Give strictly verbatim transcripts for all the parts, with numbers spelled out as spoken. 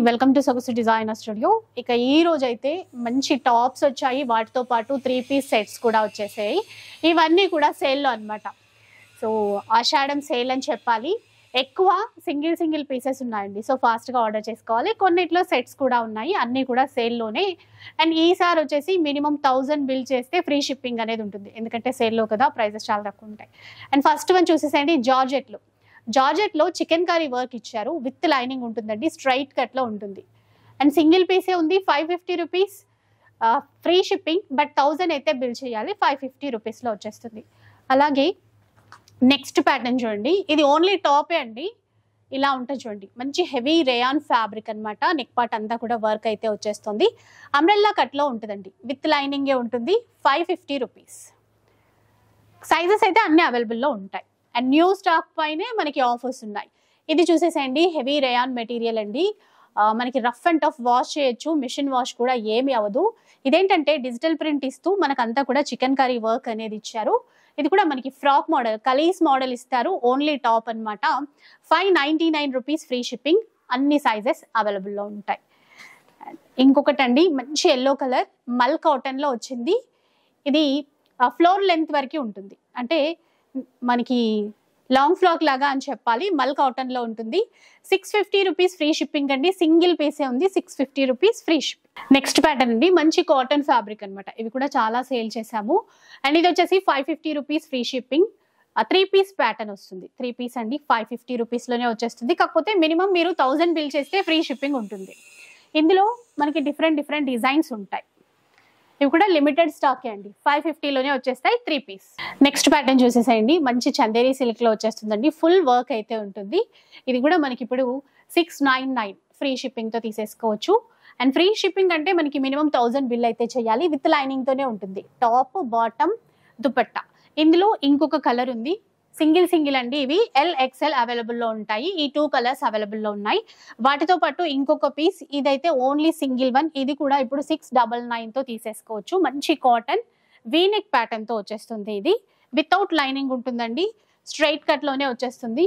Welcome to Sogasu designer studio. ఇక ఈ రోజు అయితే మంచి టాప్స్ వచ్చాయి, వాటితో పాటు త్రీ పీస్ సెట్స్ కూడా వచ్చేసాయి. ఇవన్నీ కూడా సేల్లో అనమాట. సో ఆషాఢం సేల్ అని చెప్పాలి. ఎక్కువ సింగిల్ సింగిల్ పీసెస్ ఉన్నాయండి, సో ఫాస్ట్గా ఆర్డర్ చేసుకోవాలి. కొన్నిట్లో సెట్స్ కూడా ఉన్నాయి, అన్నీ కూడా సేల్లోనే. అండ్ ఈసారి వచ్చేసి మినిమం థౌజండ్ బిల్ చేస్తే ఫ్రీ షిప్పింగ్ అనేది ఉంటుంది, ఎందుకంటే సేల్లో కదా, ప్రైజెస్ చాలా తక్కువ ఉంటాయి. అండ్ ఫస్ట్ వన్ చూసేసేయండి, జార్జెట్లు. జార్జెట్లో చికెన్ కర్రీ వర్క్ ఇచ్చారు, విత్ లైనింగ్ ఉంటుందండి, స్ట్రైట్ కట్లో ఉంటుంది. అండ్ సింగిల్ పీసే ఉంది, five fifty rupees free shipping. But thousand అయితే బిల్ చేయాలి, ఫైవ్ ఫిఫ్టీ రూపీస్లో వచ్చేస్తుంది. అలాగే నెక్స్ట్ ప్యాటర్న్ చూడండి, ఇది ఓన్లీ టాపే అండి. ఇలా ఉంటుంది చూడండి, మంచి హెవీ రేయాన్ ఫ్యాబ్రిక్ అనమాట. నెక్ పార్ట్ అంతా కూడా వర్క్ అయితే వచ్చేస్తుంది. అంబ్రెల్లా కట్లో ఉంటుందండి, విత్ లైనింగే ఉంటుంది. Five fifty rupees. సైజెస్ అయితే అన్ని అవైలబుల్లో ఉంటాయి. అండ్ న్యూ స్టాక్ పైనే మనకి ఆఫర్స్ ఉన్నాయి. ఇది చూసేసేయండి, హెవీ రేయాన్ మెటీరియల్ అండి. మనకి రఫ్ అండ్ టఫ్ వాష్ చేయొచ్చు, మిషన్ వాష్ కూడా ఏమి అవ్వదు. ఇదేంటంటే డిజిటల్ ప్రింట్ ఇస్తూ మనకంతా కూడా చికెన్ కర్రీ వర్క్ అనేది ఇచ్చారు. ఇది కూడా మనకి ఫ్రాక్ మోడల్, కలీస్ మోడల్ ఇస్తారు. ఓన్లీ టాప్ అనమాట. Five ninety nine rupees free shipping. అన్ని సైజెస్ అవైలబుల్లో ఉంటాయి. ఇంకొకటి అండి, మంచి ఎల్లో కలర్ మల్ కాటన్లో వచ్చింది. ఇది ఫ్లోర్ లెంత్ వరకు ఉంటుంది, అంటే మనకి లాంగ్ ఫ్రాక్ లాగా అని చెప్పాలి. మల్ కాటన్ లో ఉంటుంది. Six fifty rupees free shipping అండి. సింగిల్ పీసే ఉంది, six fifty rupees free shipping. Next pattern అండి, మంచి కాటన్ ఫ్యాబ్రిక్ అనమాట. ఇవి కూడా చాలా సేల్ చేసాము. అండ్ ఇది వచ్చేసి five fifty rupees free shipping. Three piece pattern వస్తుంది. త్రీ పీస్ అండి, ఫైవ్ ఫిఫ్టీ రూపీస్ లోనే వచ్చేస్తుంది. కాకపోతే మినిమం మీరు థౌసండ్ బిల్ చేస్తే ఫ్రీ షిప్పింగ్ ఉంటుంది. ఇందులో మనకి డిఫరెంట్ డిఫరెంట్ డిజైన్స్ ఉంటాయి. ఇవి కూడా లిమిటెడ్ స్టాకే అండి, ఫైవ్ ఫిఫ్టీలోనే వచ్చేస్తాయి త్రీ పీస్. నెక్స్ట్ ప్యాటర్న్ చూసేసేయండి, మంచి చందేరి సిల్క్ లో వచ్చేస్తుందండి. ఫుల్ వర్క్ అయితే ఉంటుంది. ఇది కూడా మనకి ఇప్పుడు six nine nine free shipping తో తీసేసుకోవచ్చు. అండ్ ఫ్రీ షిప్పింగ్ అంటే మనకి మినిమం థౌసండ్ బిల్ అయితే చేయాలి. విత్ లైనింగ్ తోనే ఉంటుంది. Top, bottom, dupatta. ఇందులో ఇంకొక కలర్ ఉంది, సింగిల్ సింగిల్ అండి. ఇవి ఎల్ ఎక్స్ఎల్ అవైలబుల్లో ఉంటాయి. ఈ టూ కలర్స్ అవైలబుల్లో ఉన్నాయి. వాటితో పాటు ఇంకొక పీస్, ఇదైతే ఓన్లీ సింగిల్ వన్. ఇది కూడా ఇప్పుడు సిక్స్ డబల్ నైన్ తో తీసేసుకోవచ్చు. మంచి కాటన్ వీనెక్ ప్యాటర్న్ తో వచ్చేస్తుంది. ఇది వితౌట్ లైనింగ్ ఉంటుందండి, స్ట్రైట్ కట్ లోనే వచ్చేస్తుంది.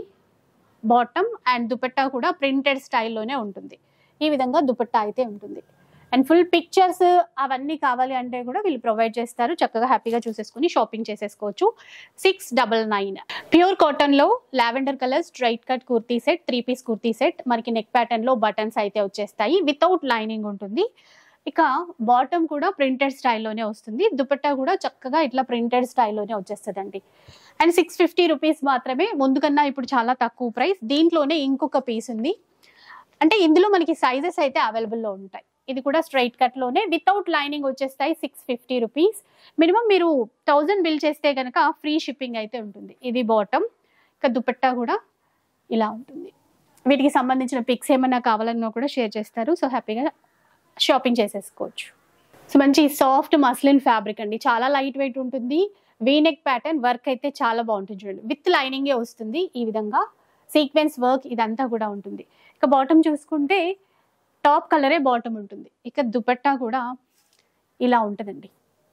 బాటమ్ అండ్ దుపట్టా కూడా ప్రింటెడ్ స్టైల్లోనే ఉంటుంది. ఈ విధంగా దుపట్టా అయితే ఉంటుంది. అండ్ ఫుల్ పిక్చర్స్ అవన్నీ కావాలి అంటే కూడా వీళ్ళు ప్రొవైడ్ చేస్తారు. చక్కగా హ్యాపీగా చూసేసుకుని షాపింగ్ చేసేసుకోవచ్చు. Six double nine pure cotton లో lavender colour straight cut kurti set, three piece kurti set. మనకి నెక్ ప్యాటర్న్ లో బటన్స్ అయితే వచ్చేస్తాయి. వితౌట్ లైనింగ్ ఉంటుంది. ఇక బాటమ్ కూడా ప్రింటెడ్ స్టైల్లోనే వస్తుంది. దుపట్టా కూడా చక్కగా ఇట్లా ప్రింటెడ్ స్టైల్లోనే వచ్చేస్తుందండి. అండ్ సిక్స్ ఫిఫ్టీ రూపీస్ మాత్రమే. ముందు కన్నా ఇప్పుడు చాలా తక్కువ ప్రైస్. దీంట్లోనే ఇంకొక పీస్ ఉంది, అంటే ఇందులో మనకి సైజెస్ అయితే అవైలబుల్లో ఉంటాయి. ఇది కూడా స్ట్రైట్ కట్ లోనే వితౌట్ లైనింగ్ వచ్చేస్తాయి. Six fifty rupees. మినిమం మీరు థౌజండ్ బిల్ చేస్తే కనుక ఫ్రీ షిప్పింగ్ అయితే ఉంటుంది. ఇది బాటమ్. ఇక దుపట్టా కూడా ఇలా ఉంటుంది. వీటికి సంబంధించిన పిక్స్ ఏమన్నా కావాలన్నా కూడా షేర్ చేస్తారు. సో హ్యాపీగా షాపింగ్ చేసేసుకోవచ్చు. సో మంచి సాఫ్ట్ మస్లిన్ ఫ్యాబ్రిక్ అండి, చాలా లైట్ వెయిట్ ఉంటుంది. వీనెక్ ప్యాటర్న్ వర్క్ అయితే చాలా బాగుంటుంది చూడండి. విత్ లైనింగే వస్తుంది. ఈ విధంగా సీక్వెన్స్ వర్క్ ఇదంతా కూడా ఉంటుంది. ఇక బాటమ్ చూసుకుంటే టాప్ కలరే బాటమ్ ఉంటుంది. ఇక దుపట్టా కూడా ఇలా ఉంటుందండి,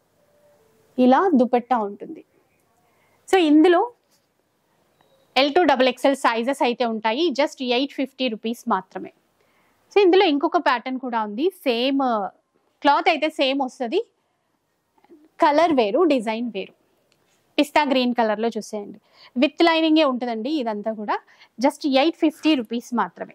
ఇలా దుపట్టా ఉంటుంది. సో ఇందులో L to double XL sizes అయితే ఉంటాయి. జస్ట్ ఎయిట్ ఫిఫ్టీ రూపీస్ మాత్రమే. సో ఇందులో ఇంకొక ప్యాటర్న్ కూడా ఉంది. సేమ్ క్లాత్ అయితే సేమ్ వస్తుంది, కలర్ వేరు, డిజైన్ వేరు. పిస్తా గ్రీన్ కలర్లో చూసేయండి. విత్ లైనింగే ఉంటుందండి. ఇదంతా కూడా జస్ట్ ఎయిట్ ఫిఫ్టీ రూపీస్ మాత్రమే.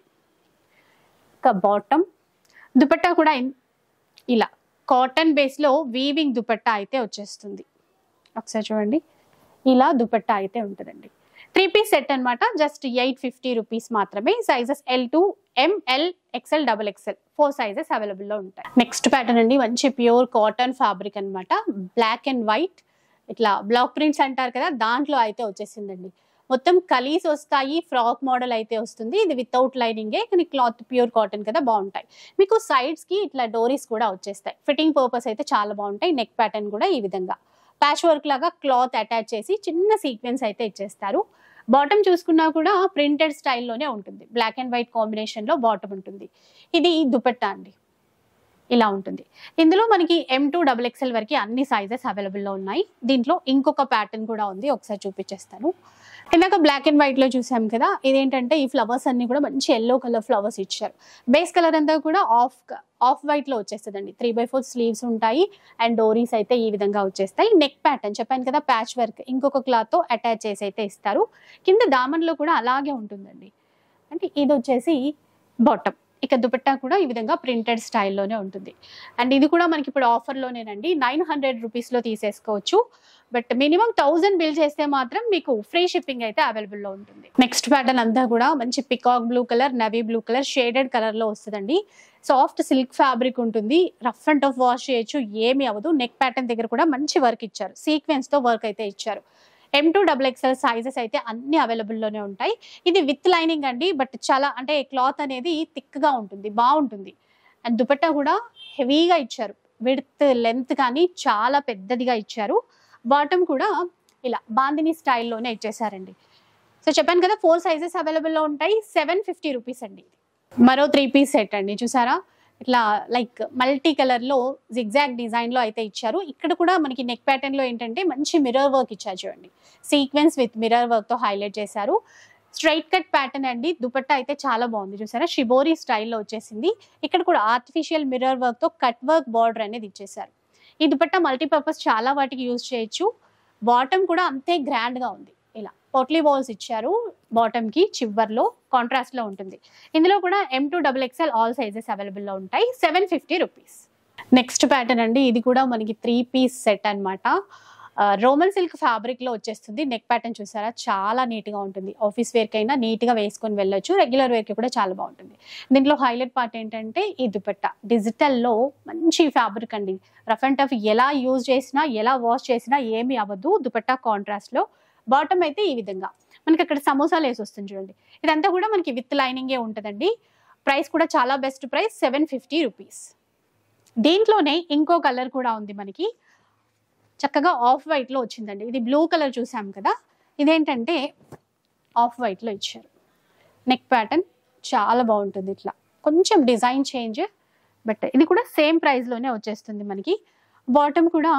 బాటమ్, దుపట్టా కూడా ఇలా కాటన్ బేస్లో వీవింగ్ దుపట్టా అయితే వచ్చేస్తుంది. ఒకసారి చూడండి, ఇలా దుపట్టా అయితే ఉంటుందండి. త్రీ పీస్ సెట్ అనమాట. జస్ట్ ఎయిట్ ఫిఫ్టీ రూపీస్ మాత్రమే. Sizes L to M, L, XL, double XL four sizes అవైలబుల్లో ఉంటాయి. నెక్స్ట్ ప్యాటర్న్ అండి, మంచి ప్యూర్ కాటన్ ఫ్యాబ్రిక్ అనమాట. బ్లాక్ అండ్ వైట్ ఇట్లా బ్లాక్ ప్రింట్స్ అంటారు కదా, దాంట్లో అయితే వచ్చేసిందండి. మొత్తం కలీస్ వస్తాయి. ఫ్రాక్ మోడల్ అయితే వస్తుంది. ఇది వితౌట్ లైనింగే, కానీ క్లాత్ ప్యూర్ కాటన్ కదా, బాగుంటాయి. మీకు సైడ్స్ కి ఇట్లా డోరీస్ కూడా వచ్చేస్తాయి. ఫిట్టింగ్ పర్పస్ అయితే చాలా బాగుంటాయి. నెక్ ప్యాటర్న్ కూడా ఈ విధంగా ప్యాచ్ వర్క్ లాగా క్లాత్ అటాచ్ చేసి చిన్న సీక్వెన్స్ అయితే ఇచ్చేస్తారు. బాటమ్ చూసుకున్నా కూడా ప్రింటెడ్ స్టైల్లోనే ఉంటుంది. బ్లాక్ అండ్ వైట్ కాంబినేషన్ లో బాటమ్ ఉంటుంది. ఇది దుపట్టా అండి, ఇలా ఉంటుంది. ఇందులో మనకి ఎం టు డబుల్ ఎక్స్ఎల్ వరకు అన్ని సైజెస్ అవైలబుల్లో ఉన్నాయి. దీంట్లో ఇంకొక ప్యాటర్న్ కూడా ఉంది, ఒకసారి చూపించేస్తాను. ఇందాక బ్లాక్ అండ్ వైట్ లో చూసాం కదా, ఇదేంటంటే ఈ ఫ్లవర్స్ అన్ని కూడా మంచి ఎల్లో కలర్ ఫ్లవర్స్ ఇచ్చారు. బేస్ కలర్ అంతా కూడా ఆఫ్ ఆఫ్ వైట్ లో వచ్చేస్తుందండి. త్రీ బై ఫోర్ స్లీవ్స్ ఉంటాయి అండ్ డోరీస్ అయితే ఈ విధంగా వచ్చేస్తాయి. నెక్ ప్యాటర్న్ చెప్పాను కదా, ప్యాచ్ వర్క్ ఇంకొక క్లాత్ తో అటాచ్ చేసి అయితే ఇస్తారు. కింద దామన్లో కూడా అలాగే ఉంటుందండి. అంటే ఇది వచ్చేసి బాటమ్. ఇక దుపట్టా కూడా ఈ విధంగా ప్రింటెడ్ స్టైల్లోనే ఉంటుంది. అండ్ ఇది కూడా మనకి ఇప్పుడు ఆఫర్లోనేనండి, నైన్ హండ్రెడ్ రూపీస్లో తీసేసుకోవచ్చు. బట్ మినిమం థౌజండ్ బిల్ చేస్తే మాత్రం మీకు ఫ్రీ షిప్పింగ్ అయితే అవైలబుల్లో ఉంటుంది. నెక్స్ట్ ప్యాటర్న్ అంతా కూడా మంచి peacock blue colour, navy blue colour, shaded కలర్లో వస్తుందండి. సాఫ్ట్ సిల్క్ ఫ్యాబ్రిక్ ఉంటుంది. రఫ్ అండ్ టఫ్ వాష్ చేయొచ్చు, ఏమీ అవ్వదు. నెక్ ప్యాటర్న్ దగ్గర కూడా మంచి వర్క్ ఇచ్చారు, సీక్వెన్స్తో వర్క్ అయితే ఇచ్చారు. M to double XL sizes అయితే అన్ని అవైలబుల్లోనే ఉంటాయి. ఇది విత్ లైనింగ్ అండి, బట్ చాలా అంటే క్లాత్ అనేది థిక్గా ఉంటుంది, బాగుంటుంది. అండ్ దుపట్టా కూడా హెవీగా ఇచ్చారు, విడ్త్ లెంత్ కానీ చాలా పెద్దదిగా ఇచ్చారు. బాటమ్ కూడా ఇలా బాందిని స్టైల్లోనే ఇచ్చేసారండి. సో చెప్పాను కదా, ఫోర్ సైజెస్ అవైలబుల్లో ఉంటాయి. సెవెన్ ఫిఫ్టీ రూపీస్ అండి. మరో త్రీ పీస్ సెట్ అండి, చూసారా ఇట్లా లైక్ మల్టీ కలర్ లో జిగ్జాగ్ డిజైన్ లో అయితే ఇచ్చారు. ఇక్కడ కూడా మనకి నెక్ ప్యాటర్న్ లో ఏంటంటే మంచి మిర్రర్ వర్క్ ఇచ్చారు చూడండి, సీక్వెన్స్ విత్ మిర్రర్ వర్క్ తో హైలైట్ చేశారు. స్ట్రైట్ కట్ ప్యాటర్న్ అండి. దుపట్టా అయితే చాలా బాగుంది, చూసారా షిబోరి స్టైల్లో వచ్చేసింది. ఇక్కడ కూడా ఆర్టిఫిషియల్ మిర్రర్ వర్క్ తో కట్ వర్క్ బార్డర్ అనేది ఇచ్చేసారు. ఈ దుపట్టా మల్టీపర్పస్ చాలా వాటికి యూజ్ చేయొచ్చు. బాటమ్ కూడా అంతే గ్రాండ్ గా ఉంది. ఇలా పోట్లీ బాల్స్ ఇచ్చారు బాటమ్ కి, చివర్లో కాంట్రాస్ట్ లో ఉంటుంది. ఇందులో కూడా M to double XL all sizes available లో ఉంటాయి. Seven fifty rupees. Next pattern అండి, ఇది కూడా మనకి త్రీ పీస్ సెట్ అనమాట. రోమన్ సిల్క్ ఫ్యాబ్రిక్ లో వచ్చేస్తుంది. నెక్ ప్యాటర్న్ చూసారా చాలా నీట్ గా ఉంటుంది. ఆఫీస్ వేర్ కైనా నీట్ గా వేసుకొని వెళ్ళొచ్చు, రెగ్యులర్ వేర్ కి కూడా చాలా బాగుంటుంది. దీంట్లో హైలైట్ పార్ట్ ఏంటంటే ఈ దుపట్టా డిజిటల్ లో మంచి ఫ్యాబ్రిక్ అండి. రఫ్ అండ్ టఫ్ ఎలా యూజ్ చేసినా ఎలా వాష్ చేసినా ఏమీ అవ్వదు. దుపట్టా కాంట్రాస్ట్ లో. బాటమ్ అయితే ఈ విధంగా మనకి అక్కడ సమోసాలు వేసి వస్తుంది చూడండి. ఇదంతా కూడా మనకి విత్ లైనింగే ఉంటుందండి. ప్రైస్ కూడా చాలా best price, seven fifty rupees. దీంట్లోనే ఇంకో కలర్ కూడా ఉంది మనకి, చక్కగా ఆఫ్ వైట్ లో వచ్చిందండి. ఇది బ్లూ కలర్ చూసాం కదా, ఇదేంటంటే ఆఫ్ వైట్ లో ఇచ్చారు. నెక్ ప్యాటర్న్ చాలా బాగుంటుంది, ఇట్లా కొంచెం డిజైన్ చేంజ్, బట్ ఇది కూడా సేమ్ ప్రైస్ లోనే వచ్చేస్తుంది మనకి. బాటమ్ కూడా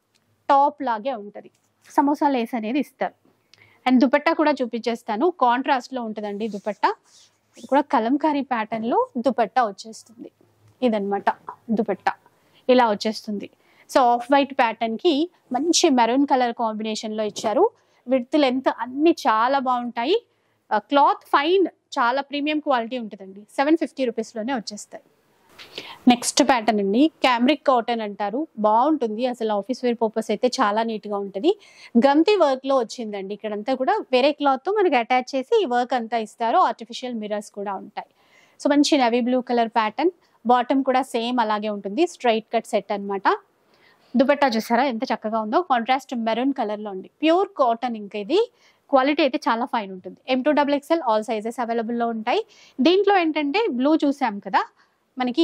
టాప్ లాగే ఉంటుంది, సమోసా లేస్ అనేది ఇస్తారు. అండ్ దుపట్టా కూడా చూపించేస్తాను, కాంట్రాస్ట్ లో ఉంటుందండి దుపట్టా. ఇది కూడా కలంకారీ ప్యాటర్న్ లో దుపట్టా వచ్చేస్తుంది. ఇదన్నమాట దుపట్టా, ఇలా వచ్చేస్తుంది. సో ఆఫ్ వైట్ ప్యాటర్న్ కి మంచి మెరూన్ కలర్ కాంబినేషన్ లో ఇచ్చారు. విడ్త్ లెంత్ అన్ని చాలా బాగుంటాయి. క్లాత్ ఫైన్, చాలా ప్రీమియం క్వాలిటీ ఉంటుందండి. సెవెన్ ఫిఫ్టీ రూపీస్ లోనే వచ్చేస్తాయి. నెక్స్ట్ ప్యాటర్న్ అండి, క్యామ్రిక్ కాటన్ అంటారు, బాగుంటుంది. అసలు ఆఫీస్ వేర్ పర్పస్ అయితే చాలా నీట్ గా ఉంటుంది. గంతి వర్క్ లో వచ్చిందండి. ఇక్కడంతా కూడా వేరే క్లాత్ తో మనకి అటాచ్ చేసి ఈ వర్క్ అంతా ఇస్తారు. ఆర్టిఫిషియల్ మిర్రర్స్ కూడా ఉంటాయి. సో మంచి navy blue colour pattern. Bottom కూడా సేమ్ అలాగే ఉంటుంది, స్ట్రైట్ కట్ సెట్ అనమాట. దుపట్టా చూసారా ఎంత చక్కగా ఉందో, కాంట్రాస్ట్ మెరూన్ కలర్ లో ఉంది. Pure cotton. ఇంకా ఇది క్వాలిటీ అయితే చాలా ఫైన్ ఉంటుంది. M to double XL all sizes available లో ఉంటాయి. దీంట్లో ఏంటంటే బ్లూ చూసాం కదా, మనకి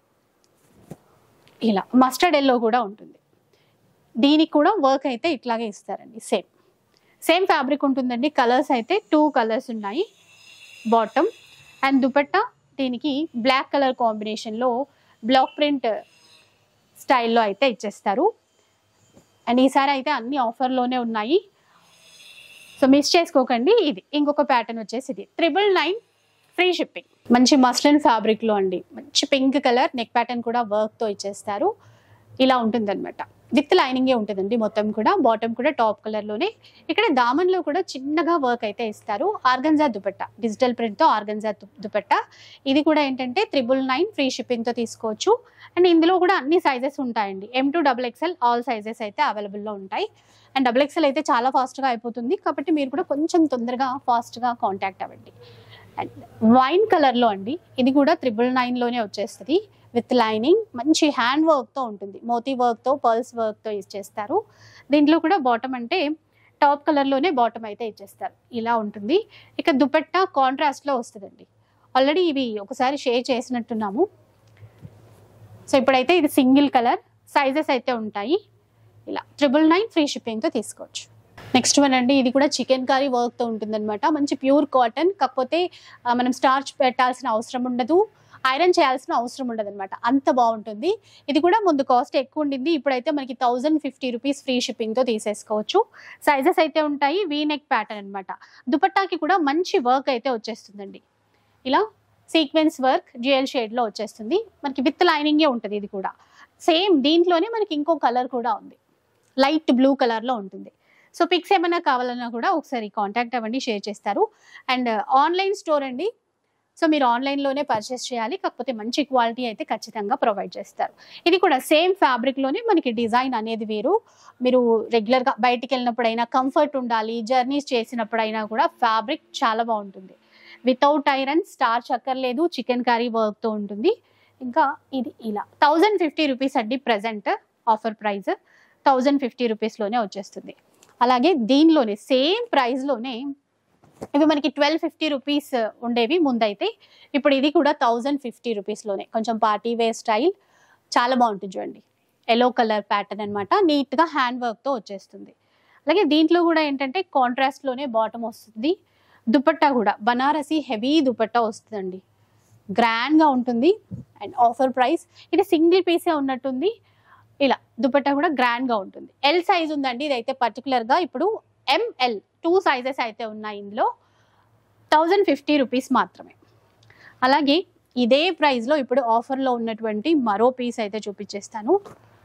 ఇలా మస్టర్డ్ ఎల్లో కూడా ఉంటుంది. దీనికి కూడా వర్క్ అయితే ఇట్లాగే ఇస్తారండి. సేమ్ సేమ్ ఫ్యాబ్రిక్ ఉంటుందండి. కలర్స్ అయితే టూ కలర్స్ ఉన్నాయి. బాటమ్ అండ్ దుపట్టా దీనికి బ్లాక్ కలర్ కాంబినేషన్లో బ్లాక్ ప్రింట్ స్టైల్లో అయితే ఇచ్చేస్తారు. అండ్ ఈసారి అయితే అన్ని ఆఫర్లోనే ఉన్నాయి, సో మిస్ చేసుకోకండి. ఇది ఇంకొక ప్యాటర్న్ వచ్చేసి ఇది త్రిబుల్ నైన్ ఫ్రీ షిప్పింగ్. మంచి మస్లిన్ ఫ్యాబ్రిక్ లో అండి, మంచి పింక్ కలర్. నెక్ ప్యాటర్న్ కూడా వర్క్ తో ఇచ్చేస్తారు. ఇలా ఉంటుంది అనమాట. విత్ లైనింగే ఉంటుందండి మొత్తం కూడా. బాటమ్ కూడా టాప్ కలర్ లోనే. ఇక్కడ దామన్ లో కూడా చిన్నగా వర్క్ అయితే ఇస్తారు. ఆర్గన్జా దుపట్టా, డిజిటల్ ప్రింట్ తో ఆర్గన్జా దుపట్టా. ఇది కూడా ఏంటంటే త్రిబుల్ నైన్ ఫ్రీ షిప్పింగ్ తో తీసుకోవచ్చు. అండ్ ఇందులో కూడా అన్ని సైజెస్ ఉంటాయండి. M to double XL all sizes అయితే అవైలబుల్ లో ఉంటాయి. అండ్ డబుల్ ఎక్స్ఎల్ అయితే చాలా ఫాస్ట్ గా అయిపోతుంది, కాబట్టి మీరు కూడా కొంచెం తొందరగా ఫాస్ట్ గా కాంటాక్ట్ అవ్వండి. అండ్ వైన్ కలర్ లో అండి, ఇది కూడా త్రిబుల్ నైన్ లోనే వచ్చేస్తుంది. విత్ లైనింగ్, మంచి హ్యాండ్ వర్క్ తో ఉంటుంది. మోతీ వర్క్ తో, పర్ల్స్ వర్క్ తో ఇచ్చేస్తారు. దీంట్లో కూడా బాటమ్ అంటే టాప్ కలర్ లోనే బాటమ్ అయితే ఇచ్చేస్తారు. ఇలా ఉంటుంది. ఇక దుపట్టా కాంట్రాస్ట్ లో వస్తుందండి. ఆల్రెడీ ఇవి ఒకసారి షేర్ చేసినట్టున్నాము. సో ఇప్పుడైతే ఇది సింగిల్ కలర్. సైజెస్ అయితే ఉంటాయి. ఇలా త్రిబుల్ నైన్ ఫ్రీ షిప్పింగ్ తో తీసుకోవచ్చు. నెక్స్ట్ వన్ అండి, ఇది కూడా చికెన్ కర్రీ వర్క్ తో ఉంటుంది అనమాట. మంచి ప్యూర్ కాటన్, కాకపోతే మనం స్టార్చ్ పెట్టాల్సిన అవసరం ఉండదు. ఐరన్ చేయాల్సిన అవసరం ఉండదు అనమాట, అంత బాగుంటుంది. ఇది కూడా ముందు కాస్ట్ ఎక్కువ ఉండింది, ఇప్పుడైతే మనకి థౌజండ్ ఫిఫ్టీ రూపీస్ ఫ్రీ షిప్పింగ్తో తీసేసుకోవచ్చు. సైజెస్ అయితే ఉంటాయి, వీ నెక్ ప్యాటర్న్ అనమాట. దుపట్టాకి కూడా మంచి వర్క్ అయితే వచ్చేస్తుందండి. ఇలా సీక్వెన్స్ వర్క్ డ్యూయల్ షేడ్లో వచ్చేస్తుంది, మనకి విత్ లైనింగే ఉంటుంది. ఇది కూడా సేమ్ దీంట్లోనే మనకి ఇంకో కలర్ కూడా ఉంది, లైట్ బ్లూ కలర్లో ఉంటుంది. సో పిక్స్ ఏమైనా కావాలన్నా కూడా ఒకసారి కాంటాక్ట్ అవ్వండి, షేర్ చేస్తారు. అండ్ ఆన్లైన్ స్టోర్ అండి, సో మీరు ఆన్లైన్లోనే పర్చేస్ చేయాలి, కాకపోతే మంచి క్వాలిటీ అయితే ఖచ్చితంగా ప్రొవైడ్ చేస్తారు. ఇది కూడా సేమ్ ఫ్యాబ్రిక్లోనే మనకి డిజైన్ అనేది వేరు. మీరు రెగ్యులర్గా బయటికి వెళ్ళినప్పుడైనా కంఫర్ట్ ఉండాలి, జర్నీస్ చేసినప్పుడైనా కూడా ఫ్యాబ్రిక్ చాలా బాగుంటుంది. వితౌట్ ఐరన్, స్టార్ చక్కర్లేదు, చికెన్ కర్రీ వర్క్తో ఉంటుంది. ఇంకా ఇది ఇలా థౌజండ్ ఫిఫ్టీ రూపీస్ అండి present offer price, thousand fifty రూపీస్లోనే వచ్చేస్తుంది. అలాగే దీనిలోనే సేమ్ ప్రైస్లోనే ఇవి మనకి ట్వెల్వ్ ఫిఫ్టీ రూపీస్ ఉండేవి ముందైతే, ఇప్పుడు ఇది కూడా థౌజండ్ ఫిఫ్టీ రూపీస్లోనే. కొంచెం పార్టీ వేర్ స్టైల్, చాలా బాగుంటుంది చూడండి. ఎల్లో కలర్ ప్యాటర్న్ అనమాట, నీట్గా హ్యాండ్ వర్క్తో వచ్చేస్తుంది. అలాగే దీంట్లో కూడా ఏంటంటే కాంట్రాస్ట్లోనే బాటమ్ వస్తుంది. దుపట్టా కూడా బనారసి హెవీ దుపట్టా వస్తుందండి, గ్రాండ్గా ఉంటుంది. అండ్ ఆఫర్ ప్రైస్, ఇది సింగిల్ పీసే ఉన్నట్టుంది. ఇలా దుపట్టా కూడా గ్రాండ్గా ఉంటుంది. ఎల్ సైజ్ ఉందండి, ఇదైతే పర్టికులర్గా ఇప్పుడు ఎంఎల్ టూ సైజెస్ అయితే ఉన్నాయి ఇందులో. థౌజండ్ ఫిఫ్టీ రూపీస్ మాత్రమే. అలాగే ఇదే ప్రైస్లో ఇప్పుడు ఆఫర్లో ఉన్నటువంటి మరో పీస్ అయితే చూపించేస్తాను.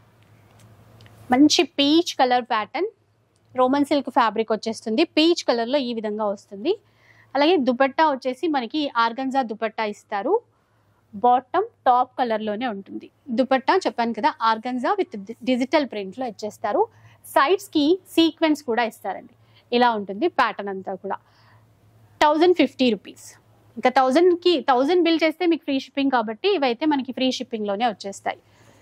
మంచి peach colour pattern, Roman silk fabric వచ్చేస్తుంది, పీచ్ కలర్లో ఈ విధంగా వస్తుంది. అలాగే దుపట్టా వచ్చేసి మనకి ఆర్గంజా దుపట్టా ఇస్తారు, బాటమ్ టాప్ కలర్లోనే ఉంటుంది. దుపట్టా చెప్పాను కదా ఆర్గంజా విత్ డిజిటల్ ప్రింట్లో ఇచ్చేస్తారు. సైడ్స్కి సీక్వెన్స్ కూడా ఇస్తారండి, ఇలా ఉంటుంది ప్యాటర్న్ అంతా కూడా. థౌజండ్ ఫిఫ్టీ రూపీస్, ఇంకా థౌజండ్కి థౌజండ్ బిల్ చేస్తే మీకు ఫ్రీ షిప్పింగ్ కాబట్టి ఇవైతే మనకి ఫ్రీ షిప్పింగ్లోనే వచ్చేస్తాయి.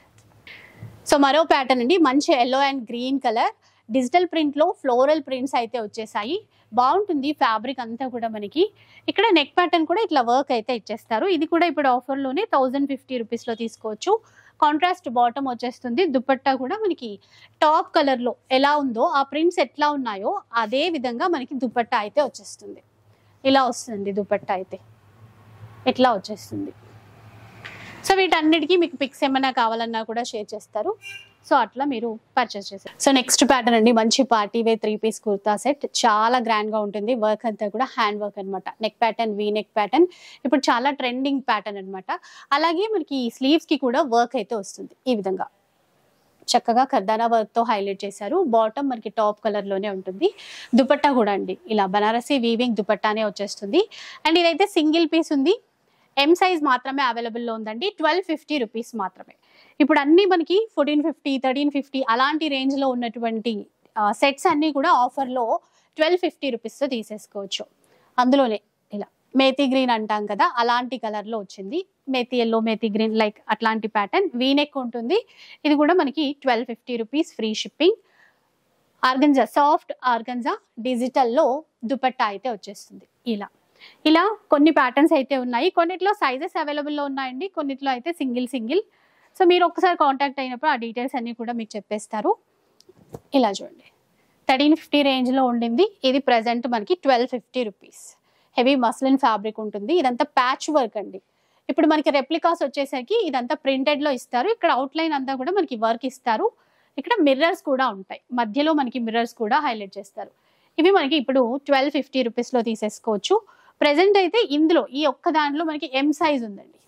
సో మరో ప్యాటర్న్ అండి, మంచి yellow and green colour, digital ప్రింట్లో ఫ్లోరల్ ప్రింట్స్ అయితే వచ్చేసాయి. బాగుంటుంది ఫ్యాబ్రిక్ అంతా కూడా. మనకి ఇక్కడ నెక్ ప్యాటర్న్ కూడా ఇట్లా వర్క్ అయితే ఇచ్చేస్తారు. ఇది కూడా ఇప్పుడు ఆఫర్లోనే థౌజండ్ ఫిఫ్టీ రూపీస్లో తీసుకోవచ్చు. కాంట్రాస్ట్ బాటమ్ వచ్చేస్తుంది. దుపట్టా కూడా మనకి టాప్ కలర్లో ఎలా ఉందో ఆ ప్రింట్స్ ఎట్లా ఉన్నాయో అదే విధంగా మనకి దుపట్టా అయితే వచ్చేస్తుంది. ఇలా వస్తుంది దుపట్టా అయితే, ఎట్లా వచ్చేస్తుంది. సో వీటన్నిటికీ మీకు పిక్స్ ఏమైనా కావాలన్నా కూడా షేర్ చేస్తారు, సో అట్లా మీరు పర్చేస్ చేస్తారు. సో నెక్స్ట్ ప్యాటర్న్ అండి, మంచి party wear three piece kurta set, చాలా గ్రాండ్గా ఉంటుంది. వర్క్ అంతా కూడా హ్యాండ్ వర్క్ అనమాట. Neck pattern V neck pattern ఇప్పుడు చాలా ట్రెండింగ్ ప్యాటర్న్ అనమాట. అలాగే మనకి స్లీవ్స్కి కూడా వర్క్ అయితే వస్తుంది. ఈ విధంగా చక్కగా కర్దానా వర్క్తో హైలైట్ చేశారు. బాటమ్ మనకి టాప్ కలర్లోనే ఉంటుంది. దుపట్టా కూడా అండి ఇలా బనారసి వీవింగ్ దుపట్టానే వచ్చేస్తుంది. అండ్ ఇదైతే సింగిల్ పీస్ ఉంది, ఎం సైజ్ మాత్రమే అవైలబుల్లో ఉందండి. ట్వెల్వ్ ఫిఫ్టీ రూపీస్ మాత్రమే. ఇప్పుడు అన్నీ మనకి ఫోర్టీన్ ఫిఫ్టీ థర్టీన్ ఫిఫ్టీ అలాంటి రేంజ్లో ఉన్నటువంటి సెట్స్ అన్నీ కూడా ఆఫర్లో ట్వెల్వ్ ఫిఫ్టీ రూపీస్తో తీసేసుకోవచ్చు. అందులోనే ఇలా మేతి గ్రీన్ అంటాం కదా, అలాంటి కలర్లో వచ్చింది. Methi yellow, methi green like అట్లాంటి ప్యాటర్న్, వీనెక్ ఉంటుంది. ఇది కూడా మనకి twelve fifty rupees free shipping. Organza, soft organza డిజిటల్లో దుపట్టా అయితే వచ్చేస్తుంది. ఇలా ఇలా కొన్ని ప్యాటర్న్స్ అయితే ఉన్నాయి. కొన్నిట్లో సైజెస్ అవైలబుల్లో ఉన్నాయండి, కొన్నిట్లో అయితే సింగిల్ సింగిల్. సో మీరు ఒక్కసారి కాంటాక్ట్ అయినప్పుడు ఆ డీటెయిల్స్ అన్నీ కూడా మీకు చెప్పేస్తారు. ఇలా చూడండి, థర్టీన్ ఫిఫ్టీ రేంజ్లో ఉండింది, ఇది ప్రజెంట్ మనకి twelve fifty rupees. Heavy muslin fabric ఉంటుంది. ఇదంతా ప్యాచ్ వర్క్ అండి. ఇప్పుడు మనకి రెప్లికాస్ వచ్చేసరికి ఇదంతా ప్రింటెడ్లో ఇస్తారు. ఇక్కడ అవుట్లైన్ అంతా కూడా మనకి వర్క్ ఇస్తారు. ఇక్కడ మిర్రర్స్ కూడా ఉంటాయి, మధ్యలో మనకి మిర్రర్స్ కూడా హైలైట్ చేస్తారు. ఇవి మనకి ఇప్పుడు ట్వెల్వ్ ఫిఫ్టీ రూపీస్లో తీసేసుకోవచ్చు. ప్రెజెంట్ అయితే ఇందులో ఈ ఒక్క దాంట్లో మనకి ఎం సైజ్ ఉందండి,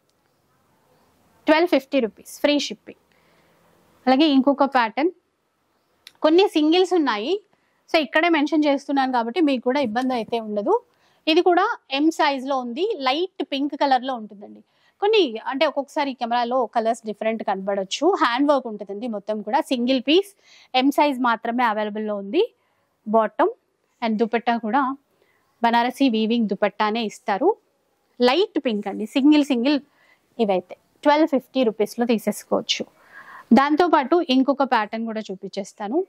twelve fifty rupees free shipping. అలాగే ఇంకొక ప్యాటర్న్, కొన్ని సింగిల్స్ ఉన్నాయి, సో ఇక్కడే మెన్షన్ చేస్తున్నాను కాబట్టి మీకు కూడా ఇబ్బంది అయితే ఉండదు. ఇది కూడా ఎం సైజ్లో ఉంది, లైట్ పింక్ కలర్లో ఉంటుందండి. కొన్ని అంటే ఒక్కొక్కసారి కెమెరాలో కలర్స్ డిఫరెంట్ కనబడవచ్చు. హ్యాండ్ వర్క్ ఉంటుందండి మొత్తం కూడా. సింగిల్ పీస్, ఎం సైజ్ మాత్రమే అవైలబుల్లో ఉంది. బాటమ్ అండ్ దుపట్టా కూడా బనారసి వీవింగ్ దుపట్టానే ఇస్తారు. లైట్ పింక్ అండి, సింగిల్ సింగిల్. ఇవైతే ట్వెల్వ్ ఫిఫ్టీ రూపీస్లో తీసేసుకోవచ్చు. దాంతోపాటు ఇంకొక ప్యాటర్న్ కూడా చూపించేస్తాను.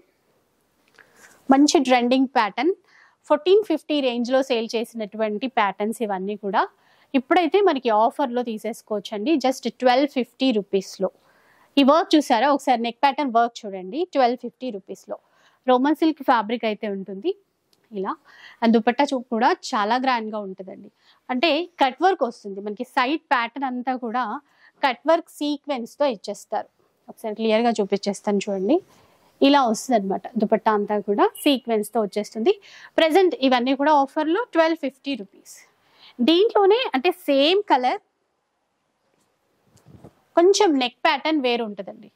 మంచి ట్రెండింగ్ ప్యాటర్న్, ఫోర్టీన్ ఫిఫ్టీ రేంజ్లో సేల్ చేసినటువంటి ప్యాటర్న్స్ ఇవన్నీ కూడా ఇప్పుడైతే మనకి ఆఫర్లో తీసేసుకోవచ్చు అండి, జస్ట్ ట్వెల్వ్ ఫిఫ్టీ రూపీస్లో. ఈ వర్క్ చూసారా ఒకసారి, నెక్ ప్యాటర్న్ వర్క్ చూడండి, ట్వెల్వ్ ఫిఫ్టీ రూపీస్లో. రోమన్ సిల్క్ ఫ్యాబ్రిక్ అయితే ఉంటుంది. ఇలా. అండ్ దుపట్టా చూ కూడా చాలా గ్రాండ్గా ఉంటుందండి. అంటే కట్ వర్క్ వస్తుంది మనకి, సైడ్ ప్యాటర్న్ అంతా కూడా కట్ వర్క్ సీక్వెన్స్తో ఇచ్చేస్తారు. ఒకసారి క్లియర్గా చూపించేస్తాను చూడండి. ఇలా వస్తుంది అనమాట దుపట్టా అంతా కూడా సీక్వెన్స్తో వచ్చేస్తుంది. ప్రజెంట్ ఇవన్నీ కూడా ఆఫర్లో ట్వెల్వ్ ఫిఫ్టీ రూపీస్. దీంట్లోనే అంటే సేమ్ కలర్, కొంచెం నెక్ ప్యాటర్న్ వేరు ఉంటుందండి.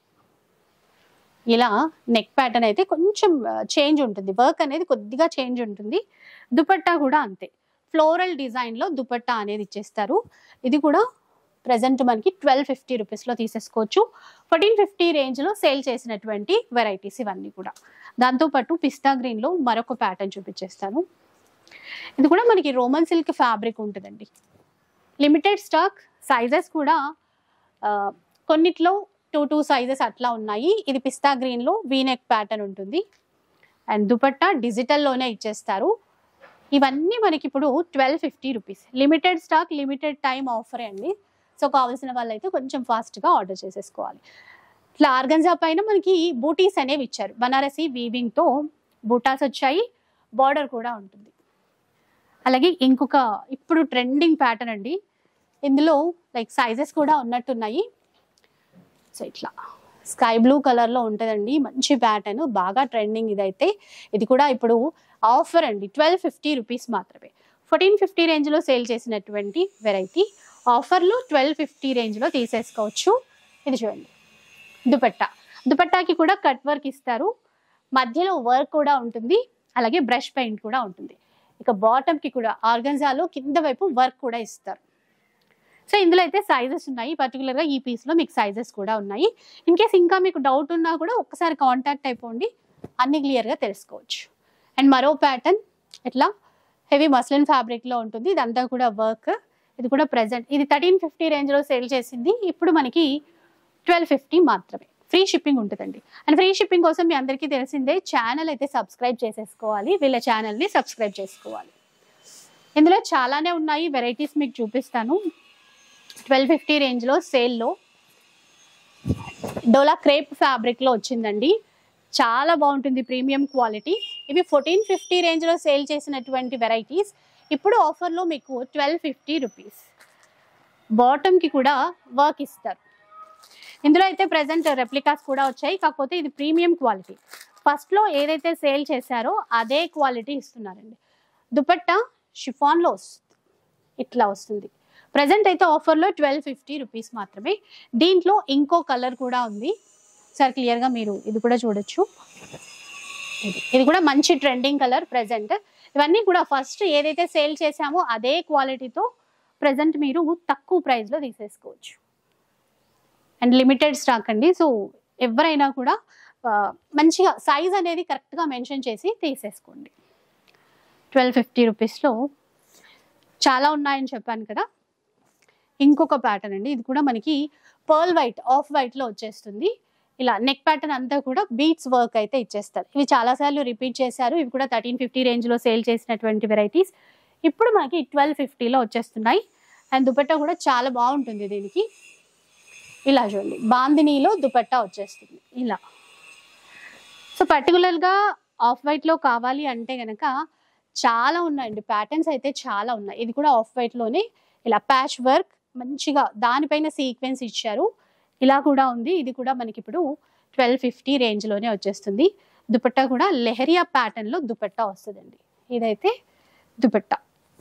ఇలా నెక్ ప్యాటర్న్ అయితే కొంచెం చేంజ్ ఉంటుంది, వర్క్ అనేది కొద్దిగా చేంజ్ ఉంటుంది. దుపట్టా కూడా అంతే, ఫ్లోరల్ డిజైన్లో దుపట్టా అనేది ఇచ్చేస్తారు. ఇది కూడా ప్రజెంట్ మనకి ట్వెల్వ్ ఫిఫ్టీ రూపీస్లో తీసేసుకోవచ్చు. ఫోర్టీన్ ఫిఫ్టీ రేంజ్లో సేల్ చేసినటువంటి వెరైటీస్ ఇవన్నీ కూడా. దాంతోపాటు పిస్తా గ్రీన్లో మరొక ప్యాటర్న్ చూపించేస్తాను. ఇది కూడా మనకి రోమన్ సిల్క్ ఫ్యాబ్రిక్ ఉంటుందండి. లిమిటెడ్ స్టాక్, సైజెస్ కూడా కొన్నిట్లో టూ టూ సైజెస్ అట్లా ఉన్నాయి. ఇది పిస్తా గ్రీన్లో వీనెక్ ప్యాటర్న్ ఉంటుంది. అండ్ దుపట్టా డిజిటల్లోనే ఇచ్చేస్తారు. ఇవన్నీ మనకి ఇప్పుడు twelve fifty rupees. Limited stock, limited time ఆఫరే అండి. సో కావాల్సిన వాళ్ళైతే కొంచెం ఫాస్ట్గా ఆర్డర్ చేసేసుకోవాలి. ఇట్లా ఆర్గన్జా పైన మనకి బూటీస్ అనేవి ఇచ్చారు. బనారసి వీవింగ్తో బూటాస్ వచ్చాయి, బార్డర్ కూడా ఉంటుంది. అలాగే ఇంకొక ఇప్పుడు ట్రెండింగ్ ప్యాటర్న్ అండి. ఇందులో లైక్ సైజెస్ కూడా ఉన్నట్టున్నాయి. సో ఇట్లా స్కై బ్లూ కలర్లో ఉంటుందండి, మంచి ప్యాటర్న్, బాగా ట్రెండింగ్ ఇదైతే. ఇది కూడా ఇప్పుడు ఆఫర్ అండి, ట్వెల్వ్ ఫిఫ్టీ రూపీస్ మాత్రమే. ఫోర్టీన్ ఫిఫ్టీ రేంజ్లో సేల్ చేసినటువంటి వెరైటీ ఆఫర్లో ట్వెల్వ్ ఫిఫ్టీ రేంజ్లో తీసేసుకోవచ్చు. ఇది చూడండి దుపట్టా. దుపట్టాకి కూడా కట్ వర్క్ ఇస్తారు, మధ్యలో వర్క్ కూడా ఉంటుంది, అలాగే బ్రష్ పెయింట్ కూడా ఉంటుంది. ఇక బాటమ్కి కూడా ఆర్గన్జాలో కింద వైపు వర్క్ కూడా ఇస్తారు. సో ఇందులో అయితే సైజెస్ ఉన్నాయి, పర్టికులర్గా ఈ పీస్లో మీకు సైజెస్ కూడా ఉన్నాయి. ఇన్ కేస్ ఇంకా మీకు డౌట్ ఉన్నా కూడా ఒక్కసారి కాంటాక్ట్ అయిపోండి, అన్ని క్లియర్గా తెలుసుకోవచ్చు. అండ్ మరో ప్యాటర్న్ ఇట్లా హెవీ మస్లిన్ ఫ్యాబ్రిక్లో ఉంటుంది, ఇదంతా కూడా వర్క్. ఇది కూడా ప్రెజెంట్ ఇది థర్టీన్ ఫిఫ్టీ రేంజ్లో సేల్ చేసింది, ఇప్పుడు మనకి ట్వెల్వ్ ఫిఫ్టీ మాత్రమే. ఫ్రీ షిప్పింగ్ ఉంటుందండి. అండ్ ఫ్రీ షిప్పింగ్ కోసం మీ అందరికీ తెలిసిందే, ఛానల్ అయితే సబ్స్క్రైబ్ చేసేసుకోవాలి, వీళ్ళ ఛానల్ని సబ్స్క్రైబ్ చేసుకోవాలి. ఇందులో చాలానే ఉన్నాయి వెరైటీస్, మీకు చూపిస్తాను. ట్వెల్వ్ ఫిఫ్టీ రేంజ్లో సేల్లో డోలా క్రేప్ ఫ్యాబ్రిక్లో వచ్చిందండి, చాలా బాగుంటుంది, ప్రీమియం క్వాలిటీ. ఇవి ఫోర్టీన్ ఫిఫ్టీ రేంజ్లో సేల్ చేసినటువంటి వెరైటీస్ ఇప్పుడు ఆఫర్లో మీకు ట్వెల్వ్ ఫిఫ్టీ రూపీస్. బాటమ్కి కూడా వర్క్ ఇస్తారు. ఇందులో అయితే ప్రజెంట్ రెప్లికాస్ కూడా వచ్చాయి, కాకపోతే ఇది ప్రీమియం క్వాలిటీ. ఫస్ట్లో ఏదైతే సేల్ చేశారో అదే క్వాలిటీ ఇస్తున్నారండి. దుపట్టా షిఫాన్లో వస్తుంది, ఇట్లా వస్తుంది. ప్రజెంట్ అయితే ఆఫర్లో ట్వెల్వ్ ఫిఫ్టీ రూపీస్ మాత్రమే. దీంట్లో ఇంకో కలర్ కూడా ఉంది, సార్ క్లియర్గా మీరు ఇది కూడా చూడొచ్చు. ఇది ఇది కూడా మంచి ట్రెండింగ్ కలర్ ప్రజెంట్. ఇవన్నీ కూడా ఫస్ట్ ఏదైతే సేల్ చేసామో అదే క్వాలిటీతో ప్రజెంట్ మీరు తక్కువ ప్రైస్లో తీసేసుకోవచ్చు. అండ్ లిమిటెడ్ స్టాక్ అండి, సో ఎవరైనా కూడా మంచిగా సైజ్ అనేది కరెక్ట్గా మెన్షన్ చేసి తీసేసుకోండి. ట్వెల్వ్ ఫిఫ్టీ రూపీస్లో చాలా ఉన్నాయని చెప్పాను కదా. ఇంకొక ప్యాటర్న్ అండి, ఇది కూడా మనకి పర్ల్ వైట్, ఆఫ్ వైట్లో వచ్చేస్తుంది. ఇలా నెక్ ప్యాటర్న్ అంతా కూడా బీట్స్ వర్క్ అయితే ఇచ్చేస్తారు. ఇవి చాలాసార్లు రిపీట్ చేశారు. ఇవి కూడా థర్టీన్ ఫిఫ్టీ రేంజ్లో సేల్ చేసినటువంటి వెరైటీస్ ఇప్పుడు మనకి ట్వెల్వ్ ఫిఫ్టీలో వచ్చేస్తున్నాయి. అండ్ దుపట్టా కూడా చాలా బాగుంటుంది దీనికి. ఇలా చూడండి, బాందినీలో దుపట్టా వచ్చేస్తుంది ఇలా. సో పర్టికులర్గా ఆఫ్ వైట్లో కావాలి అంటే కనుక చాలా ఉన్నాయండి, ప్యాటర్న్స్ అయితే చాలా ఉన్నాయి. ఇది కూడా ఆఫ్ వైట్లోనే ఇలా ప్యాచ్ వర్క్ మంచిగా దానిపైన సీక్వెన్స్ ఇచ్చారు, ఇలా కూడా ఉంది. ఇది కూడా మనకి ఇప్పుడు ట్వెల్వ్ ఫిఫ్టీ రేంజ్లోనే వచ్చేస్తుంది. దుపట్టా కూడా లెహరియా ప్యాటర్న్లో దుపట్టా వస్తుందండి. ఇదైతే దుపట్టా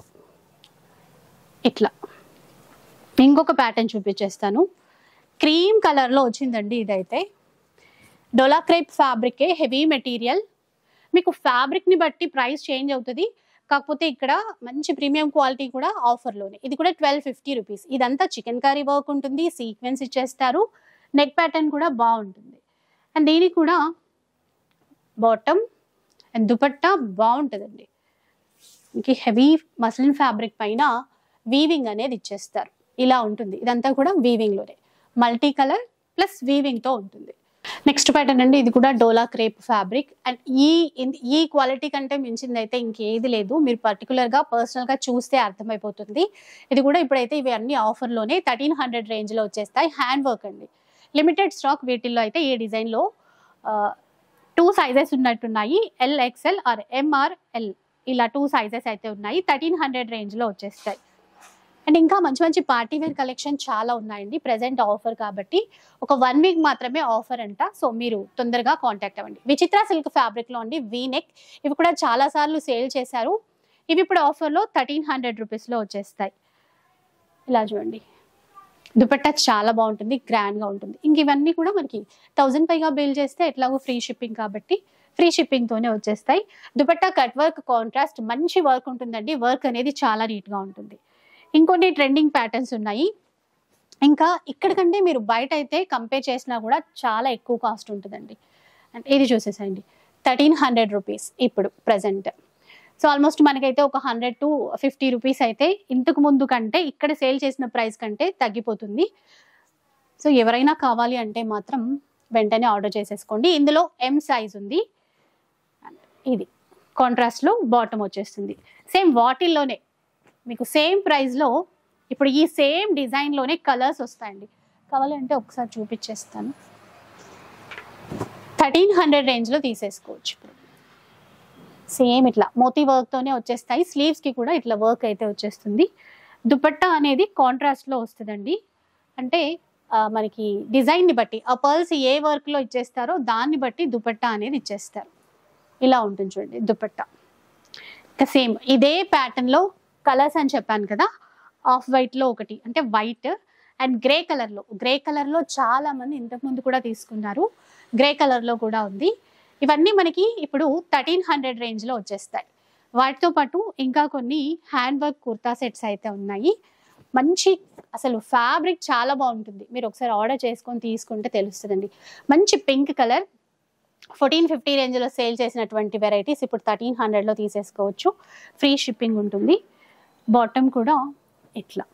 ఇట్లా. ఇంకొక ప్యాటర్న్ చూపించేస్తాను, క్రీమ్ కలర్లో వచ్చిందండి. ఇదైతే డోలా క్రేప్ ఫ్యాబ్రికే, హెవీ మెటీరియల్. మీకు ఫ్యాబ్రిక్ని బట్టి ప్రైస్ చేంజ్ అవుతుంది, కాకపోతే ఇక్కడ మంచి ప్రీమియం క్వాలిటీ కూడా ఆఫర్లోనే. ఇది కూడా ట్వెల్వ్ ఫిఫ్టీ రూపీస్. ఇదంతా చికెన్ కర్రీ వర్క్ ఉంటుంది, సీక్వెన్స్ ఇచ్చేస్తారు, నెక్ ప్యాటర్న్ కూడా బాగుంటుంది. అండ్ దీనికి కూడా బాటమ్ అండ్ దుపట్టా బాగుంటుందండి. ఇంక హెవీ మస్లిన్ ఫ్యాబ్రిక్ పైన వీవింగ్ అనేది ఇచ్చేస్తారు, ఇలా ఉంటుంది. ఇదంతా కూడా వీవింగ్లోనే, మల్టీ కలర్ ప్లస్ వీవింగ్తో ఉంటుంది. నెక్స్ట్ ప్యాటర్న్ అండి, ఇది కూడా డోలా క్రేప్ ఫ్యాబ్రిక్. అండ్ ఈ ఈ క్వాలిటీ కంటే మించింది అయితే ఇంకేది లేదు, మీరు పర్టికులర్గా పర్సనల్గా చూస్తే అర్థమైపోతుంది. ఇది కూడా ఇప్పుడైతే ఇవి అన్ని ఆఫర్లోనే థర్టీన్ హండ్రెడ్ రేంజ్లో వచ్చేస్తాయి. హ్యాండ్ వర్క్ అండి, లిమిటెడ్ స్టాక్. వీటిల్లో అయితే ఈ డిజైన్లో టూ సైజెస్ ఉన్నట్టున్నాయి, L XL or M or L ఇలా టూ సైజెస్ అయితే ఉన్నాయి, థర్టీన్ హండ్రెడ్ రేంజ్లో వచ్చేస్తాయి. అండ్ ఇంకా మంచి మంచి పార్టీ వేర్ కలెక్షన్ చాలా ఉన్నాయండి. ప్రెసెంట్ ఆఫర్ కాబట్టి ఒక వన్ వీక్ మాత్రమే ఆఫర్ అంట. సో మీరు తొందరగా కాంటాక్ట్ అవ్వండి. విచిత్ర సిల్క్ ఫ్యాబ్రిక్లో అండి వీ నెక్, ఇవి కూడా చాలా సార్లు సేల్ చేశారు. ఇవి ఇప్పుడు ఆఫర్లో థర్టీన్ హండ్రెడ్ రూపీస్లో వచ్చేస్తాయి. ఇలా చూడండి, దుపట్టా చాలా బాగుంటుంది, గ్రాండ్గా ఉంటుంది. ఇంక ఇవన్నీ కూడా మనకి థౌజండ్ పైగా బిల్ చేస్తే ఎట్లాగో ఫ్రీ షిప్పింగ్ కాబట్టి ఫ్రీ షిప్పింగ్తోనే వచ్చేస్తాయి. దుపట్టా కట్ వర్క్ కాంట్రాస్ట్ మంచి వర్క్ ఉంటుందండి. వర్క్ అనేది చాలా నీట్గా ఉంటుంది. ఇంకొన్ని ట్రెండింగ్ ప్యాటర్న్స్ ఉన్నాయి. ఇంకా ఇక్కడికంటే మీరు బయట అయితే కంపేర్ చేసినా కూడా చాలా ఎక్కువ కాస్ట్ ఉంటుందండి. అండ్ ఇది చూసేసండి, థర్టీన్ హండ్రెడ్ రూపీస్ ఇప్పుడు ప్రజెంట్. సో ఆల్మోస్ట్ మనకైతే ఒక హండ్రెడ్ టు ఫిఫ్టీ రూపీస్ అయితే ఇంతకు ముందు కంటే ఇక్కడ సేల్ చేసిన ప్రైస్ కంటే తగ్గిపోతుంది. సో ఎవరైనా కావాలి అంటే మాత్రం వెంటనే ఆర్డర్ చేసేసుకోండి. ఇందులో ఎం సైజ్ ఉంది. ఇది కాంట్రాస్ట్లో బాటమ్ వచ్చేస్తుంది. సేమ్ వాటిల్లోనే మీకు సేమ్ ప్రైస్లో ఇప్పుడు ఈ సేమ్ డిజైన్లోనే కలర్స్ వస్తాయండి. కావాలంటే ఒకసారి చూపించేస్తాను. థర్టీన్ హండ్రెడ్ రేంజ్లో తీసేసుకోవచ్చు. ఇప్పుడు సేమ్ ఇట్లా మోతీ వర్క్తోనే వచ్చేస్తాయి. స్లీవ్స్కి కూడా ఇట్లా వర్క్ అయితే వచ్చేస్తుంది. దుపట్టా అనేది కాంట్రాస్ట్లో వస్తుందండి. అంటే మనకి డిజైన్ని బట్టి ఆ పర్ల్స్ ఏ వర్క్లో ఇచ్చేస్తారో దాన్ని బట్టి దుపట్టా అనేది ఇచ్చేస్తారు. ఇలా ఉంటుంది చూడండి దుపట్టా. ఇంకా సేమ్ ఇదే ప్యాటర్న్లో కలర్స్ అని చెప్పాను కదా, ఆఫ్ వైట్లో ఒకటి, అంటే వైట్ అండ్ గ్రే కలర్లో. గ్రే కలర్లో చాలా మంది ఇంతకుముందు కూడా తీసుకున్నారు. గ్రే కలర్లో కూడా ఉంది. ఇవన్నీ మనకి ఇప్పుడు థర్టీన్ హండ్రెడ్ రేంజ్లో వచ్చేస్తాయి. వాటితో పాటు ఇంకా కొన్ని హ్యాండ్ వర్క్ కుర్తా సెట్స్ అయితే ఉన్నాయి. మంచి అసలు ఫ్యాబ్రిక్ చాలా బాగుంటుంది. మీరు ఒకసారి ఆర్డర్ చేసుకొని తీసుకుంటే తెలుస్తుందండి. మంచి పింక్ కలర్, ఫోర్టీన్ ఫిఫ్టీ రేంజ్లో సేల్ చేసినటువంటి వెరైటీస్ ఇప్పుడు థర్టీన్ హండ్రెడ్లో తీసేసుకోవచ్చు. ఫ్రీ షిప్పింగ్ ఉంటుంది. బాటమ్ కూడా ఇట్లా.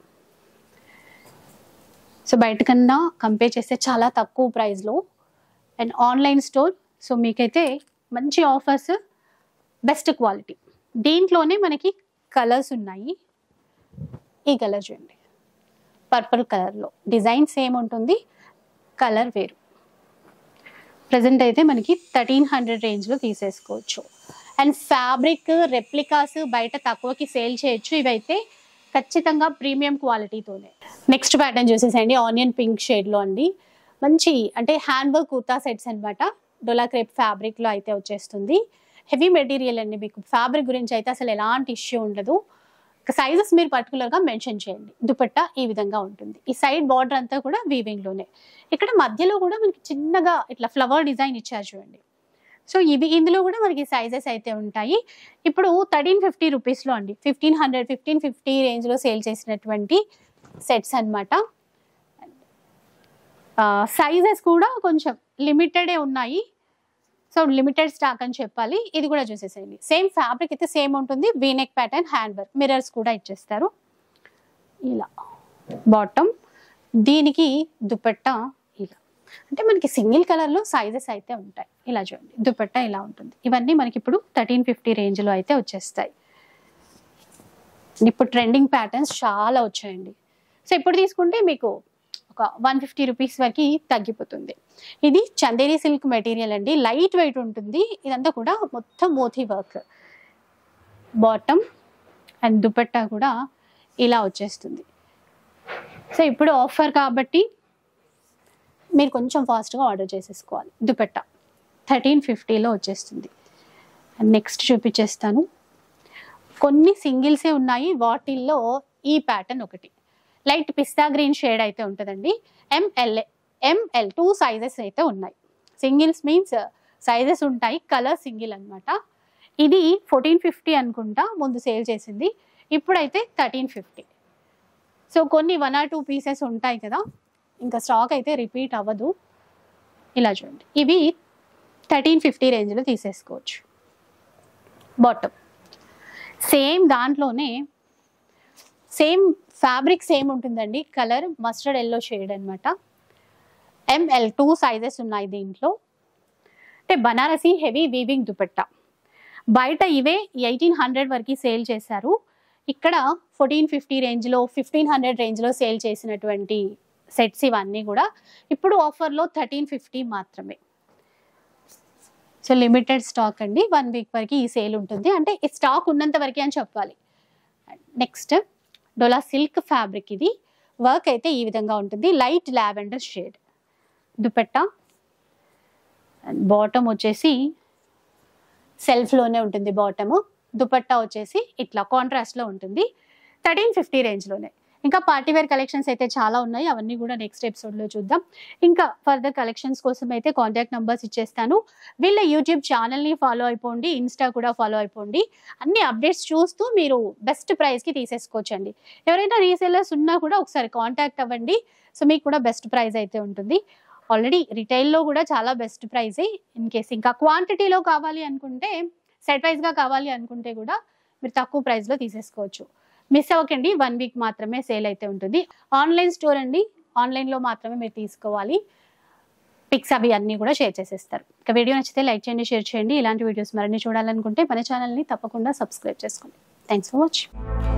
సో బయట కన్నా కంపేర్ చేస్తే చాలా తక్కువ ప్రైస్లో అండ్ ఆన్లైన్ స్టోర్. సో మీకైతే మంచి ఆఫర్స్, బెస్ట్ క్వాలిటీ. దీంట్లోనే మనకి కలర్స్ ఉన్నాయి. ఈ కలర్ చూడండి, పర్పుల్ కలర్లో. డిజైన్ సేమ్ ఉంటుంది, కలర్ వేరు. ప్రజెంట్ అయితే మనకి థర్టీన్ హండ్రెడ్ రేంజ్లో తీసేసుకోవచ్చు. అండ్ ఫ్యాబ్రిక్ రెప్లికాస్ బయట తక్కువకి సేల్ చేయొచ్చు. ఇవైతే ఖచ్చితంగా ప్రీమియం క్వాలిటీతోనే. నెక్స్ట్ ప్యాటర్న్ చూసేసండి, ఆనియన్ పింక్ షేడ్లో అండి. మంచి అంటే హ్యాండ్ వర్క్ కుర్తా సెట్స్ అనమాట. డోలా క్రేప్ ఫ్యాబ్రిక్లో అయితే వచ్చేస్తుంది. హెవీ మెటీరియల్ అండి. మీకు ఫ్యాబ్రిక్ గురించి అయితే అసలు ఎలాంటి ఇష్యూ ఉండదు. సైజెస్ మీరు పర్టికులర్గా మెన్షన్ చేయండి. దుపట్టా ఈ విధంగా ఉంటుంది. ఈ సైడ్ బార్డర్ అంతా కూడా వీవింగ్లోనే. ఇక్కడ మధ్యలో కూడా మనకి చిన్నగా ఇట్లా ఫ్లవర్ డిజైన్ ఇచ్చారు చూడండి. సో ఇవి ఇందులో కూడా మనకి సైజెస్ అయితే ఉంటాయి. ఇప్పుడు థర్టీన్ ఫిఫ్టీ రూపీస్లో అండి, ఫిఫ్టీన్ హండ్రెడ్ ఫిఫ్టీన్ ఫిఫ్టీ రేంజ్లో సేల్ చేసినటువంటి సెట్స్ అనమాట. సైజెస్ కూడా కొంచెం లిమిటెడే ఉన్నాయి. సో లిమిటెడ్ స్టాక్ అని చెప్పాలి. ఇది కూడా చూసేసేయండి. సేమ్ ఫ్యాబ్రిక్ అయితే సేమ్ ఉంటుంది. V neck pattern, hand work, mirrors కూడా ఇచ్చేస్తారు. ఇలా బాటమ్, దీనికి దుపట్టా ఇలా. అంటే మనకి సింగిల్ కలర్లో సైజెస్ అయితే ఉంటాయి. ఇలా చూడండి, దుపట్టా ఇలా ఉంటుంది. ఇవన్నీ మనకి ఇప్పుడు థర్టీన్ ఫిఫ్టీ రేంజ్లో అయితే వచ్చేస్తాయి. ఇప్పుడు ట్రెండింగ్ ప్యాటర్న్స్ చాలా వచ్చాయండి. సో ఇప్పుడు తీసుకుంటే మీకు ఒక వన్ ఫిఫ్టీ రూపీస్ వరకు తగ్గిపోతుంది. ఇది చందేరి సిల్క్ మెటీరియల్ అండి. లైట్ వెయిట్ ఉంటుంది. ఇదంతా కూడా మొత్తం moti work. Bottom and dupatta కూడా ఇలా వచ్చేస్తుంది. సో ఇప్పుడు ఆఫర్ కాబట్టి మీరు కొంచెం ఫాస్ట్గా ఆర్డర్ చేసేసుకోవాలి. దుపట్టా థర్టీన్ ఫిఫ్టీలో వచ్చేస్తుంది. అండ్ నెక్స్ట్ చూపించేస్తాను. కొన్ని సింగిల్సే ఉన్నాయి. వాటిల్లో ఈ ప్యాటర్న్ ఒకటి లైట్ పిస్తా గ్రీన్ షేడ్ అయితే ఉంటుందండి. ఎంఎల్ ఎంఎల్ టూ సైజెస్ అయితే ఉన్నాయి. సింగిల్స్ మీన్స్ సైజెస్ ఉంటాయి. కలర్ సింగిల్ అనమాట. ఇది ఫోర్టీన్ ఫిఫ్టీ అనుకుంటా ముందు సేల్ చేసింది. ఇప్పుడైతే థర్టీన్ ఫిఫ్టీ. సో కొన్ని వన్ ఆర్ టూ పీసెస్ ఉంటాయి కదా, ఇంకా స్టాక్ అయితే రిపీట్ అవ్వదు. ఇలా చూడండి, ఇవి థర్టీన్ ఫిఫ్టీ రేంజ్లో తీసేసుకోవచ్చు. బాటమ్ సేమ్ దాంట్లోనే సేమ్ ఫ్యాబ్రిక్ సేమ్ ఉంటుందండి. కలర్ మస్టర్డ్ ఎల్లో షేడ్ అనమాట. ఎంఎల్ టూ సైజెస్ ఉన్నాయి దీంట్లో. అంటే బనారసి హెవీ వీవింగ్ దుపట్టా. బయట ఇవే ఎయిటీన్ హండ్రెడ్ వరకు సేల్ చేశారు. ఇక్కడ ఫోర్టీన్ ఫిఫ్టీ రేంజ్లో, ఫిఫ్టీన్ హండ్రెడ్ రేంజ్లో సేల్ చేసినటువంటి సెట్స్ ఇవన్నీ కూడా ఇప్పుడు ఆఫర్లో థర్టీన్ ఫిఫ్టీ మాత్రమే. సో లిమిటెడ్ స్టాక్ అండి, వన్ వీక్ వరకు ఈ సేల్ ఉంటుంది, అంటే ఈ స్టాక్ ఉన్నంత వరకే అని చెప్పాలి. నెక్స్ట్ డోలా సిల్క్ ఫ్యాబ్రిక్, ఇది వర్క్ అయితే ఈ విధంగా ఉంటుంది, light lavender shade. Dupatta and bottom వచ్చేసి సెల్ఫ్లోనే ఉంటుంది బాటము. దుపట్టా వచ్చేసి ఇట్లా కాంట్రాస్ట్లో ఉంటుంది, థర్టీన్ ఫిఫ్టీ రేంజ్లోనే. ఇంకా పార్టీవేర్ కలెక్షన్స్ అయితే చాలా ఉన్నాయి, అవన్నీ కూడా నెక్స్ట్ ఎపిసోడ్లో చూద్దాం. ఇంకా ఫర్దర్ కలెక్షన్స్ కోసం అయితే కాంటాక్ట్ నెంబర్స్ ఇచ్చేస్తాను. వీళ్ళ యూట్యూబ్ ఛానల్ని ఫాలో అయిపోండి, ఇన్స్టా కూడా ఫాలో అయిపోండి. అన్ని అప్డేట్స్ చూస్తూ మీరు బెస్ట్ ప్రైస్కి తీసేసుకోవచ్చండి. ఎవరైనా రీసేలర్స్ ఉన్నా కూడా ఒకసారి కాంటాక్ట్ అవ్వండి, సో మీకు కూడా బెస్ట్ ప్రైస్ అయితే ఉంటుంది. ఆల్రెడీ రిటైల్లో కూడా చాలా బెస్ట్ ప్రైజే. ఇన్ కేస్ ఇంకా క్వాంటిటీలో కావాలి అనుకుంటే, సెట్ వైజ్గా కావాలి అనుకుంటే కూడా మీరు తక్కువ ప్రైస్లో తీసేసుకోవచ్చు. మిస్ అవ్వకండి, వన్ వీక్ మాత్రమే సేల్ అయితే ఉంటుంది. ఆన్లైన్ స్టోర్ అండి, ఆన్లైన్లో మాత్రమే మీరు తీసుకోవాలి. పిక్స్ అవి అన్నీ కూడా షేర్ చేసేస్తారు. ఇక వీడియో నచ్చితే లైక్ చేయండి, షేర్ చేయండి. ఇలాంటి వీడియోస్ మరిన్ని చూడాలనుకుంటే మన ఛానల్ని తప్పకుండా సబ్స్క్రైబ్ చేసుకోండి. Thanks for watching.